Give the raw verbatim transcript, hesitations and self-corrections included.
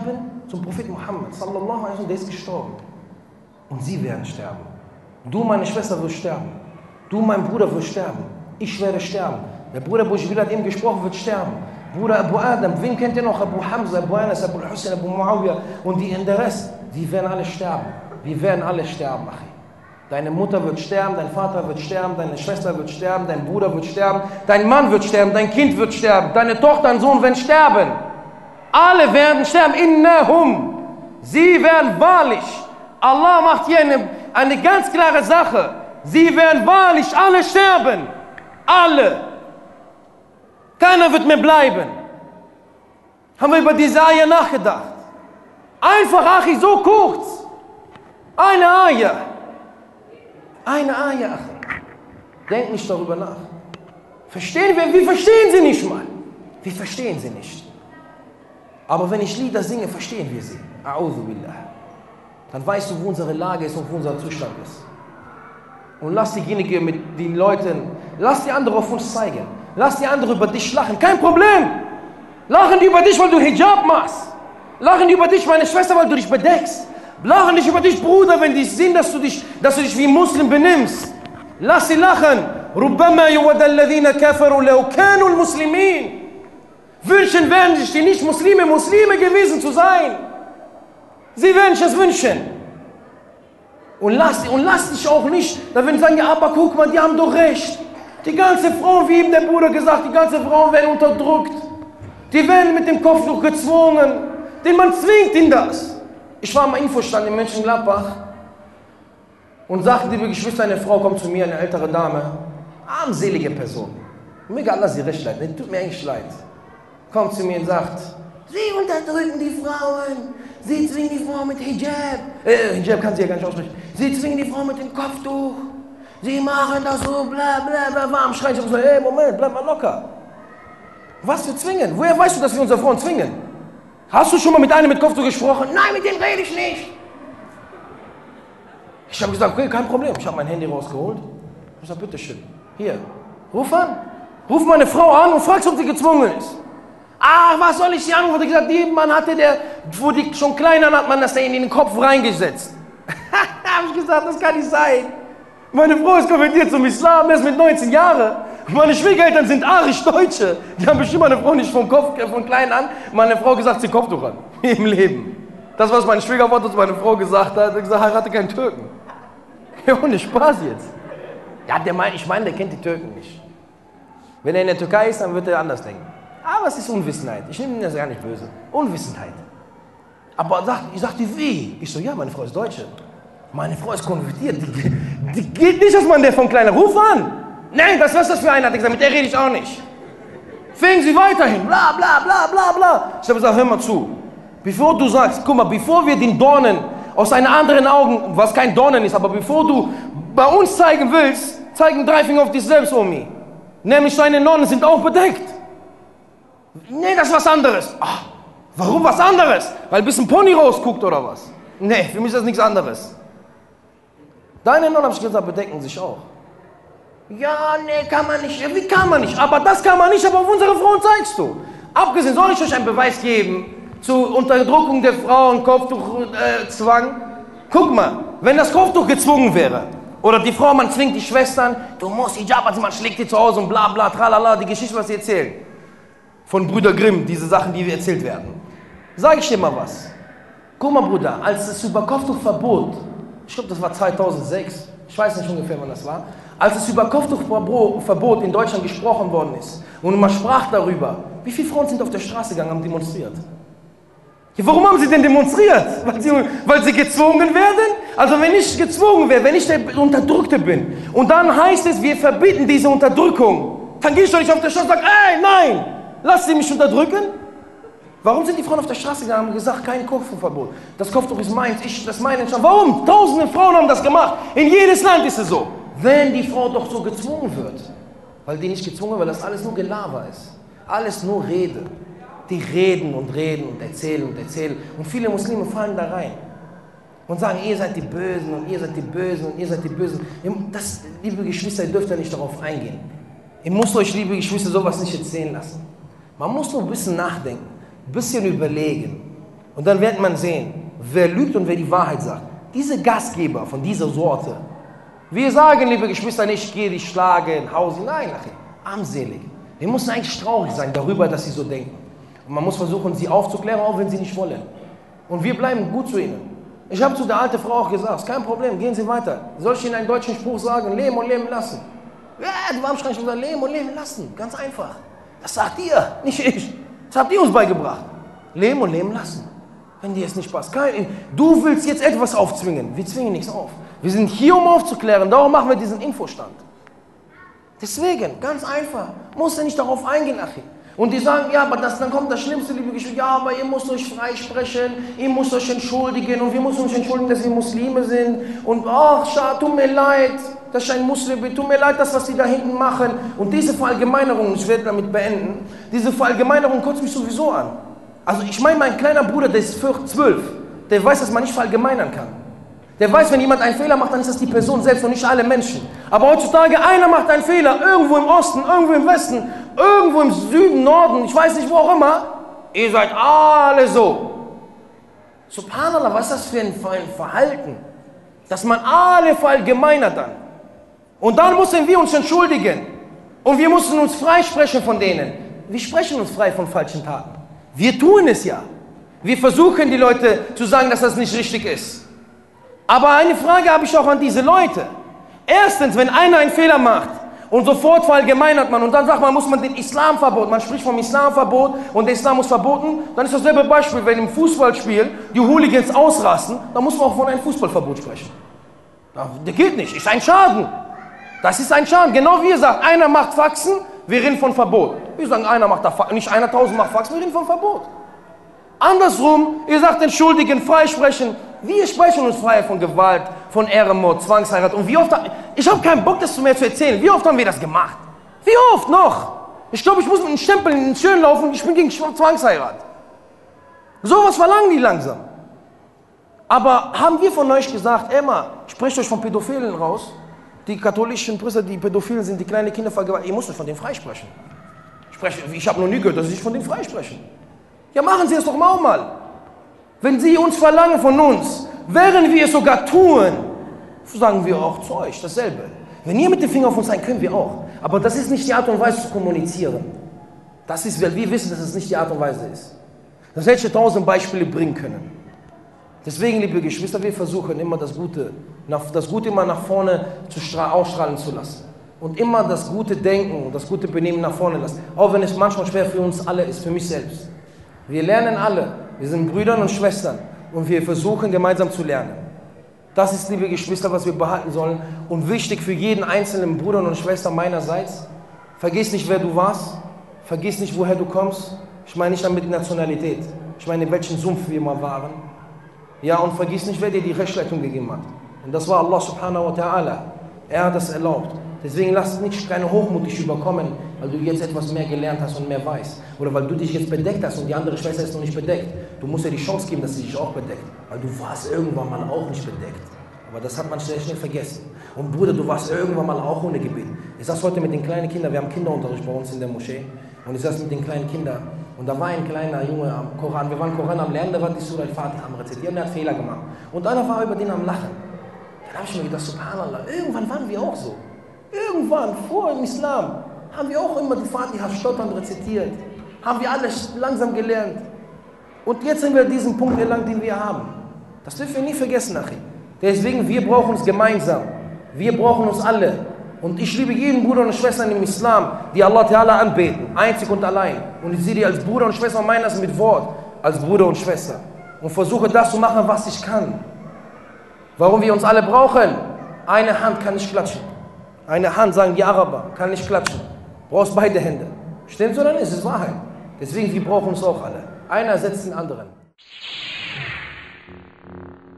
sterben zum Propheten Muhammad, sallallahu alaihi wasallam, der ist gestorben. Und sie werden sterben. Du, meine Schwester, wirst sterben. Du, mein Bruder, wirst sterben. Ich werde sterben. Der Bruder Abu Jibril hat eben gesprochen, wird sterben. Bruder Abu Adam, wen kennt ihr noch? Abu Hamza, Abu Anas, Abu Hussein, Abu Muawiyah und die in der Rest, die werden alle sterben. Wir werden alle sterben, Achi. Deine Mutter wird sterben, dein Vater wird sterben, deine Schwester wird sterben, dein Bruder wird sterben, dein Mann wird sterben, dein Kind wird sterben, deine Tochter und Sohn werden sterben. Alle werden sterben. Innahum. Sie werden wahrlich. Allah macht hier eine, eine ganz klare Sache. Sie werden wahrlich alle sterben. Alle. Keiner wird mehr bleiben. Haben wir über diese Eier nachgedacht? Einfach, Achi, so kurz. Eine Eier. Eine Eier, Achi. Denk nicht darüber nach. Verstehen wir? Wir verstehen sie nicht mal. Wir verstehen sie nicht. Aber wenn ich Lieder singe, verstehen wir sie. A'udhu billah. Dann weißt du, wo unsere Lage ist und wo unser Zustand ist. Und lass diejenigen mit den Leuten, lass die anderen auf uns zeigen. Lass die anderen über dich lachen. Kein Problem. Lachen die über dich, weil du Hijab machst. Lachen die über dich, meine Schwester, weil du dich bedeckst. Lachen nicht über dich, Bruder, wenn die sehen, dass du dich, dass du dich wie Muslim benimmst. Lass sie lachen. رُبَّمَا يُوَدَ الَّذِينَ كَفَرُوا لَوْ كَانُوا الْمُسْلِمِينَ. Wünschen werden sich die Nicht-Muslime, Muslime gewesen zu sein. Sie werden sich das wünschen. Und lass, und lass dich auch nicht, da werden sie sagen, ja, aber guck mal, die haben doch recht. Die ganze Frauen, wie eben der Bruder gesagt, die ganze Frauen werden unterdrückt. Die werden mit dem Kopftuch gezwungen. Denn man zwingt ihnen das. Ich war am Infostand in Mönchengladbach und sagte, liebe Geschwister, eine Frau kommt zu mir, eine ältere Dame, armselige Person. Mir Allah sie recht leid, tut mir eigentlich leid. Kommt zu mir und sagt, sie unterdrücken die Frauen, sie zwingen die Frauen mit Hijab. Äh, Hijab kann sie ja gar nicht aussprechen. Sie zwingen die Frauen mit dem Kopftuch. Sie machen das so, bla bla bla, warm schreien. Ich so, hey, Moment, bleib mal locker. Was für zwingen? Woher weißt du, dass wir unsere Frauen zwingen? Hast du schon mal mit einem mit Kopftuch gesprochen? Nein, mit dem rede ich nicht. Ich habe gesagt, okay, kein Problem. Ich habe mein Handy rausgeholt. Ich sage, bitteschön, hier, ruf an. Ruf meine Frau an und fragst, ob sie gezwungen ist. Ach, was soll ich sie anrufen? Ich gesagt, die Mann hatte der, wo die schon kleiner hat man das da in den Kopf reingesetzt. Habe ich gesagt, das kann nicht sein. Meine Frau ist konvertiert zum Islam, erst mit neunzehn Jahren. Meine Schwiegereltern sind arisch-Deutsche. Die haben bestimmt meine Frau nicht vom Kopf, von klein an, meine Frau gesagt, sie Kopftuch an. Im Leben. Das, was meine Schwiegermutter zu meiner Frau gesagt hat, hat gesagt, heirate keinen Türken. Ja, ohne Spaß jetzt. Ja, der mein, ich meine, der kennt die Türken nicht. Wenn er in der Türkei ist, dann wird er anders denken. Aber es ist Unwissenheit. Ich nehme das gar nicht böse. Unwissenheit. Aber sagt, ich sagte, wie? Ich so, ja, meine Frau ist Deutsche. Meine Frau ist konvertiert. Die, die geht nicht, dass man der von kleiner Ruf an. Nein, was ist das für einer? Hat gesagt, mit der rede ich auch nicht. Fingen sie weiterhin. Bla, bla, bla, bla, bla. Ich habe gesagt, hör mal zu. Bevor du sagst, guck mal, bevor wir den Dornen aus einer anderen Augen, was kein Dornen ist, aber bevor du bei uns zeigen willst, zeigen drei Finger auf dich selbst, Omi. Nämlich deine Nonnen sind auch bedeckt. Nee, das ist was anderes. Ach, warum was anderes? Weil ein bisschen Pony rausguckt oder was? Nee, für mich ist das nichts anderes. Deine Nonnen, habe ich gesagt, bedecken sich auch. Ja, nee, kann man nicht. Wie kann man nicht? Aber das kann man nicht, aber auf unsere Frauen zeigst du. Abgesehen, soll ich euch einen Beweis geben zur Unterdrückung der Frauen, Kopftuchzwang? Äh, Guck mal, wenn das Kopftuch gezwungen wäre, oder die Frau, man zwingt die Schwestern, du musst Hijab, also man schlägt die zu Hause und bla bla, tralala, die Geschichte, was sie erzählen. Von Brüder Grimm, diese Sachen, die erzählt werden. Sag ich dir mal was. Guck mal, Bruder, als es über Kopftuchverbot, ich glaube, das war zweitausendsechs, ich weiß nicht ungefähr, wann das war, als es über Kopftuchverbot in Deutschland gesprochen worden ist und man sprach darüber, wie viele Frauen sind auf der Straße gegangen und haben demonstriert? Ja, warum haben sie denn demonstriert? Weil sie, weil sie gezwungen werden? Also wenn ich gezwungen wäre, wenn ich der Unterdrückte bin und dann heißt es, wir verbieten diese Unterdrückung, dann gehe ich doch nicht auf der Straße und sage, ey, nein, lass sie mich unterdrücken. Warum sind die Frauen auf der Straße gegangen und haben gesagt, kein Kopftuchverbot? Das Kopftuch ist meins, ich, das meine Entscheidung. Warum? Tausende Frauen haben das gemacht. In jedes Land ist es so. Wenn die Frau doch so gezwungen wird, weil die nicht gezwungen wird, weil das alles nur Gelaber ist. Alles nur Rede. Die reden und reden und erzählen und erzählen. Und viele Muslime fallen da rein und sagen, ihr seid die Bösen und ihr seid die Bösen und ihr seid die Bösen. Das, liebe Geschwister, ihr dürft ja nicht darauf eingehen. Ihr müsst euch, liebe Geschwister, sowas nicht erzählen lassen. Man muss nur ein bisschen nachdenken, ein bisschen überlegen. Und dann wird man sehen, wer lügt und wer die Wahrheit sagt. Diese Gastgeber von dieser Sorte, wir sagen, liebe Geschwister, nicht, geh dich schlagen, hau sie, nein, armselig. Wir müssen eigentlich traurig sein darüber, dass sie so denken. Und man muss versuchen, sie aufzuklären, auch wenn sie nicht wollen. Und wir bleiben gut zu ihnen. Ich habe zu der alten Frau auch gesagt, kein Problem, gehen Sie weiter. Soll ich Ihnen einen deutschen Spruch sagen, leben und leben lassen? Ja, die waren schrecklich gesagt, leben und leben lassen, ganz einfach. Das sagt ihr, nicht ich. Das habt ihr uns beigebracht. Leben und leben lassen. Wenn dir es nicht passt. Kein, du willst jetzt etwas aufzwingen. Wir zwingen nichts auf. Wir sind hier, um aufzuklären. Darum machen wir diesen Infostand. Deswegen, ganz einfach. Musst du nicht darauf eingehen, Achi. Und die sagen, ja, aber das, dann kommt das Schlimmste, liebe Geschwister. Ja, aber ihr müsst euch freisprechen. Ihr müsst euch entschuldigen. Und wir müssen uns entschuldigen, dass wir Muslime sind. Und ach, schade, tut mir leid, dass ich ein Muslim bin. Tut mir leid, das, was die da hinten machen. Und diese Verallgemeinerung, ich werde damit beenden, diese Verallgemeinerung kotzt mich sowieso an. Also ich meine, mein kleiner Bruder, der ist zwölf, der weiß, dass man nicht verallgemeinern kann. Der weiß, wenn jemand einen Fehler macht, dann ist das die Person selbst und nicht alle Menschen. Aber heutzutage, einer macht einen Fehler, irgendwo im Osten, irgendwo im Westen, irgendwo im Süden, Norden, ich weiß nicht, wo auch immer. Ihr seid alle so. Subhanallah, was ist das für ein Verhalten? Dass man alle verallgemeinert dann. Und dann müssen wir uns entschuldigen. Und wir müssen uns freisprechen von denen. Wir sprechen uns frei von falschen Taten. Wir tun es ja. Wir versuchen die Leute zu sagen, dass das nicht richtig ist. Aber eine Frage habe ich auch an diese Leute. Erstens, wenn einer einen Fehler macht und sofort verallgemeinert man und dann sagt man, muss man den Islam verboten, man spricht vom Islamverbot und der Islam muss verboten, dann ist dasselbe Beispiel, wenn im Fußballspiel die Hooligans ausrasten, dann muss man auch von einem Fußballverbot sprechen. Das geht nicht, ist ein Schaden. Das ist ein Schaden. Genau wie ihr sagt, einer macht Faxen, wir reden von Verbot. Wir sagen, einer macht da Faxen, nicht einer tausend macht Faxen, wir reden von Verbot. Andersrum, ihr sagt entschuldigen, freisprechen. Wir sprechen uns frei von Gewalt, von Ehrenmord, Zwangsheirat. Und wie oft, ich habe keinen Bock, das zu mir zu erzählen. Wie oft haben wir das gemacht? Wie oft noch? Ich glaube, ich muss mit einem Stempel in den Schirn laufen, ich bin gegen Zwangsheirat. Sowas verlangen die langsam. Aber haben wir von euch gesagt, Emma, sprecht euch von Pädophilen raus? Die katholischen Priester, die Pädophilen sind, die kleine Kinder vergewaltigen. Ihr müsst euch von denen freisprechen. Ich habe noch nie gehört, dass sie sich von denen freisprechen. Ja, machen Sie es doch mal, mal. Wenn Sie uns verlangen von uns, während wir es sogar tun, sagen wir auch zu euch dasselbe. Wenn ihr mit dem Finger auf uns seid, können wir auch. Aber das ist nicht die Art und Weise zu kommunizieren. Das ist, weil wir wissen, dass es nicht die Art und Weise ist. Das hätte ich tausend Beispiele bringen können. Deswegen, liebe Geschwister, wir versuchen immer das Gute, das Gute immer nach vorne zu ausstrahlen zu lassen. Und immer das gute Denken und das gute Benehmen nach vorne lassen. Auch wenn es manchmal schwer für uns alle ist, für mich selbst. Wir lernen alle, wir sind Brüder und Schwestern und wir versuchen gemeinsam zu lernen. Das ist, liebe Geschwister, was wir behalten sollen und wichtig für jeden einzelnen Bruder und Schwester meinerseits. Vergiss nicht, wer du warst, vergiss nicht, woher du kommst. Ich meine nicht damit Nationalität, ich meine, in welchem Sumpf wir mal waren. Ja, und vergiss nicht, wer dir die Rechtsleitung gegeben hat. Und das war Allah subhanahu wa ta'ala. Er hat das erlaubt. Deswegen lass nicht keine Hochmut dich überkommen, weil du jetzt etwas mehr gelernt hast und mehr weißt. Oder weil du dich jetzt bedeckt hast und die andere Schwester ist noch nicht bedeckt. Du musst ihr die Chance geben, dass sie dich auch bedeckt. Weil du warst irgendwann mal auch nicht bedeckt. Aber das hat man sehr schnell vergessen. Und Bruder, du warst irgendwann mal auch ohne Gebet. Ich saß heute mit den kleinen Kindern, wir haben Kinderunterricht bei uns in der Moschee. Und ich saß mit den kleinen Kindern. Und da war ein kleiner Junge am Koran. Wir waren Koran am Lernen, der war die Surah Al-Fatiha am Rezitieren und der hat Fehler gemacht. Und einer war über den am Lachen. Dann habe ich mir gedacht, subhanallah, irgendwann waren wir auch so. Irgendwann, vor dem Islam, haben wir auch immer die Fatiha stotternd rezitiert. Haben wir alles langsam gelernt. Und jetzt sind wir diesen Punkt erlangt, den wir haben. Das dürfen wir nie vergessen, Achi. Deswegen, wir brauchen uns gemeinsam. Wir brauchen uns alle. Und ich liebe jeden Bruder und Schwestern im Islam, die Allah Ta'ala anbeten, einzig und allein. Und ich sehe die als Bruder und Schwester und meine das mit Wort, als Bruder und Schwester. Und versuche das zu machen, was ich kann. Warum wir uns alle brauchen? Eine Hand kann nicht klatschen. Eine Hand, sagen die Araber, kann nicht klatschen. Du brauchst beide Hände. Stimmt oder nicht? Es ist Wahrheit. Deswegen, wir brauchen uns auch alle. Einer setzt den anderen.